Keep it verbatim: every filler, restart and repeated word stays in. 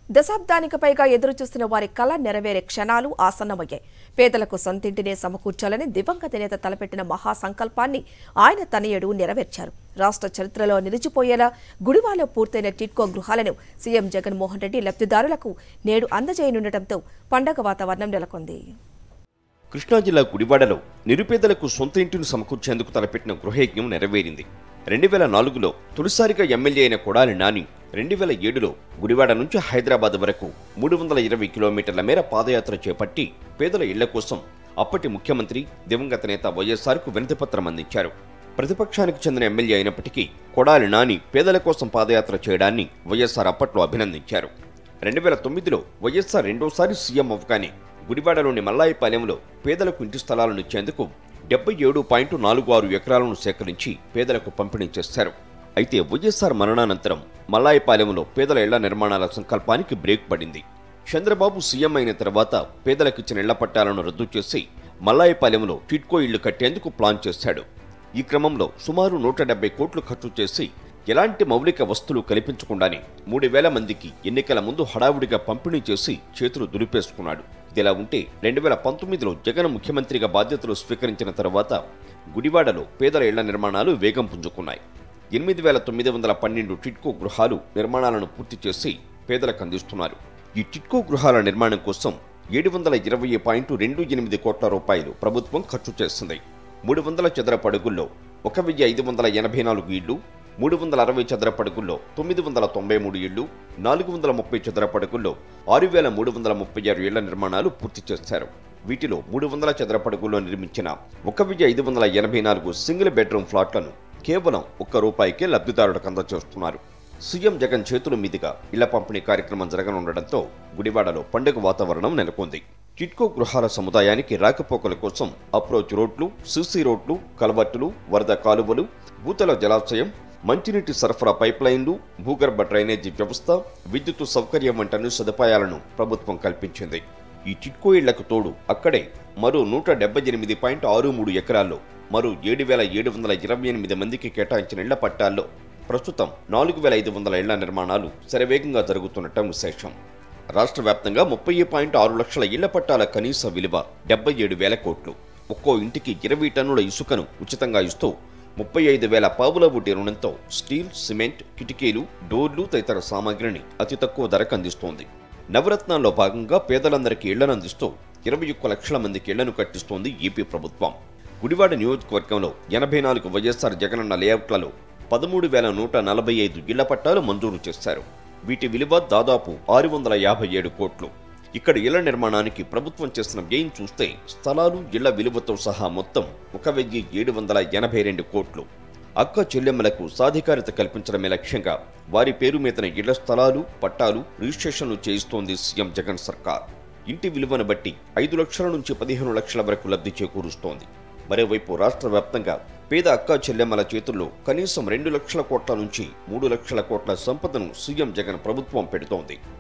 దశాబ్దానికి పైగా ఎదురుచూస్తున్న వారి కళ నెరవేరే క్షణాలు ఆసన్నమయ్యాయి. పేదలకు సొంతింటినే సమకూర్చాలని దివంగత నేత తలపెట్టిన మహాసంకల్పాన్ని ఆయన తనయుడు నెరవేర్చారు. రాష్ట్ర చరిత్రలో నిలిచిపోయేలా గుడివాడలో పూర్తయిన టిడ్కో గృహాలను సీఎం జగన్ మోహన్ రెడ్డి లబ్ధిదారులకు నేడు అందజేయనుండటంతో పండగ వాతావరణం నెలకొంది. కృష్ణా జిల్లా గుడివాడలో నిరుపేదలకు సొంత ఇంటిని సమకూర్చేందుకు తలపెట్టిన గృహయజ్ఞం నెరవేరింది. రెండు వేల నాలుగులో తొలిసారిగా ఎమ్మెల్యే అయిన కొడాలి నాని రెండు వేల ఏడులో గుడివాడ నుంచి హైదరాబాద్ వరకు మూడు వందల ఇరవై కిలోమీటర్ల మేర పాదయాత్ర చేపట్టి పేదల ఇళ్ల కోసం అప్పటి ముఖ్యమంత్రి దివంగత నేత వైఎస్ఆర్కు వినతిపత్రం అందించారు. ప్రతిపక్షానికి చెందిన ఎమ్మెల్యే అయినప్పటికీ కొడాలి నాని పేదల కోసం పాదయాత్ర చేయడాన్ని వైఎస్ఆర్ అప్పట్లో అభినందించారు. రెండు వేల తొమ్మిదిలో వైఎస్ఆర్ రెండోసారి సీఎం అవ్వగానే గుడివాడలోని మల్లాయిపాలెంలో పేదలకు ఇంటి స్థలాలను ఇచ్చేందుకు డెబ్బై ఏడు పాయింట్ నాలుగు ఆరు ఎకరాలను సేకరించి పేదలకు పంపిణీ చేశారు. అయితే వైఎస్ఆర్ మరణానంతరం మల్లాయిపాలెంలో పేదల ఇళ్ల నిర్మాణాల సంకల్పానికి బ్రేక్ పడింది. చంద్రబాబు సీఎం అయిన తర్వాత పేదలకిచ్చిన ఇళ్ల పట్టాలను రద్దు చేసి మల్లాయిపాలెంలో టిడ్కో ఇళ్లు కట్టేందుకు ప్లాన్ చేశాడు. ఈ క్రమంలో సుమారు నూట డెబ్బై కోట్లు ఖర్చు చేసి ఎలాంటి మౌలిక వస్తువులు కల్పించకుండానే మూడు వేల మందికి ఎన్నికల ముందు హడావుడిగా పంపిణీ చేసి చేతులు దులిపేసుకున్నాడు. ఇదిలా ఉంటే రెండు వేల పంతొమ్మిదిలో జగన్ ముఖ్యమంత్రిగా బాధ్యతలు స్వీకరించిన తర్వాత గుడివాడలో పేదల ఇళ్ల నిర్మాణాలు వేగం పుంజుకున్నాయి. ఎనిమిది వేల తొమ్మిది వందల పన్నెండు టిడ్కో గృహాలు నిర్మాణాలను పూర్తి చేసి పేదలకు అందిస్తున్నారు. ఈ టిడ్కో గృహాల నిర్మాణం కోసం ఏడు వందల ఇరవై పాయింట్ రెండు ఎనిమిది కోట్ల రూపాయలు ప్రభుత్వం ఖర్చు చేస్తుంది. మూడు వందల చదరపు అడుగుల్లో ఒక వెయ్యి ఐదు వందల ఎనభై నాలుగు ఇళ్లు, మూడు వందల అరవై చదరపు అడుగుల్లో తొమ్మిది వందల తొంభై మూడు ఇళ్లు, నాలుగు వందల ముప్పై చదరపు అడుగుల్లో ఆరు వేల మూడు వందల ముప్పై ఆరు ఇళ్ల నిర్మాణాలు పూర్తి చేశారు. వీటిలో మూడు వందల చదరపు అడుగుల్లో నిర్మించిన ఒక వెయ్యి ఐదు వందల ఎనభై నాలుగు సింగిల్ బెడ్రూమ్ ఫ్లాట్లను కేవలం ఒక్క రూపాయికే లబ్ధిదారులకు అందజేస్తున్నారు. సీఎం జగన్ చేతుల మీదుగా ఇళ్ల పంపిణీ కార్యక్రమం జరగనుండటంతో గుడివాడలో పండుగ వాతావరణం నెలకొంది. టిడ్కో గృహాల సముదాయానికి రాకపోకల కోసం అప్రోచ్ రోడ్లు, సీసీ రోడ్లు, కలవట్టులు, వరద కాలువలు, భూతల జలాశయం, మంచినీటి సరఫరా పైప్లైన్లు, భూగర్భ డ్రైనేజీ వ్యవస్థ, విద్యుత్ సౌకర్యం వంటి అన్ని సదుపాయాలను ప్రభుత్వం కల్పించింది. ఈ టిడ్కో ఇళ్లకు తోడు అక్కడే మరో నూట డెబ్బై ఎనిమిది పాయింట్ ఆరు మూడు ఎకరాల్లో మరో ఏడు వేల ఏడు వందల ఇరవై ఎనిమిది మందికి కేటాయించిన ఇళ్ల పట్టాల్లో ప్రస్తుతం నాలుగు వేల ఐదు వందల ఇళ్ల నిర్మాణాలు శరవేగంగా జరుగుతుండటం విశేషం. రాష్ట్ర వ్యాప్తంగా ముప్పై పాయింట్ ఆరు లక్షల ఇళ్ల పట్టాల కనీస విలువ డెబ్బై ఏడు వేల కోట్లు. ఒక్కో ఇంటికి ఇరవై టన్నుల ఇసుకను ఉచితంగా ఇస్తూ ముప్పై ఐదు వేల పావుల వడ్డీ రుణంతో స్టీల్, సిమెంట్, కిటికీలు, డోర్లు తదితర సామాగ్రిని అతి తక్కువ ధరకు అందిస్తోంది. నవరత్నాల్లో భాగంగా పేదలందరికీ ఇళ్లను అందిస్తూ ఇరవై ఒక్క లక్షల మందికి ఇళ్లను కట్టిస్తోంది ఏపీ ప్రభుత్వం. గుడివాడ నియోజకవర్గంలో ఎనభై నాలుగు వైఎస్ఆర్ జగనన్న లేఅవుట్లలో పదమూడు వేల నూట నలభై ఐదు ఇళ్ల పట్టాలు మంజూరు చేశారు. వీటి విలువ దాదాపు ఆరు వందల యాభై ఏడు కోట్లు. ఇక్కడ ఇళ్ల నిర్మాణానికి ప్రభుత్వం చేసిన వ్యయం చూస్తే స్థలాలు, ఇళ్ల విలువతో సహా మొత్తం ఒక వెయ్యి ఏడు వందల ఎనభై రెండు కోట్లు. అక్క చెల్లెమ్మలకు సాధికారత కల్పించడమే లక్ష్యంగా వారి పేరు మీదన ఇళ్ల స్థలాలు, పట్టాలు, రిజిస్ట్రేషన్లు చేయిస్తోంది సీఎం జగన్ సర్కార్. ఇంటి విలువను బట్టి ఐదు లక్షల నుంచి పదిహేను లక్షల వరకు లబ్ధి చేకూరుస్తోంది. మరోవైపు రాష్ట్ర వ్యాప్తంగా పేద అక్క చెల్లెమ్మల చేతుల్లో కనీసం రెండు లక్షల కోట్ల నుంచి మూడు లక్షల కోట్ల సంపదను సీఎం జగన్ ప్రభుత్వం పెడుతోంది.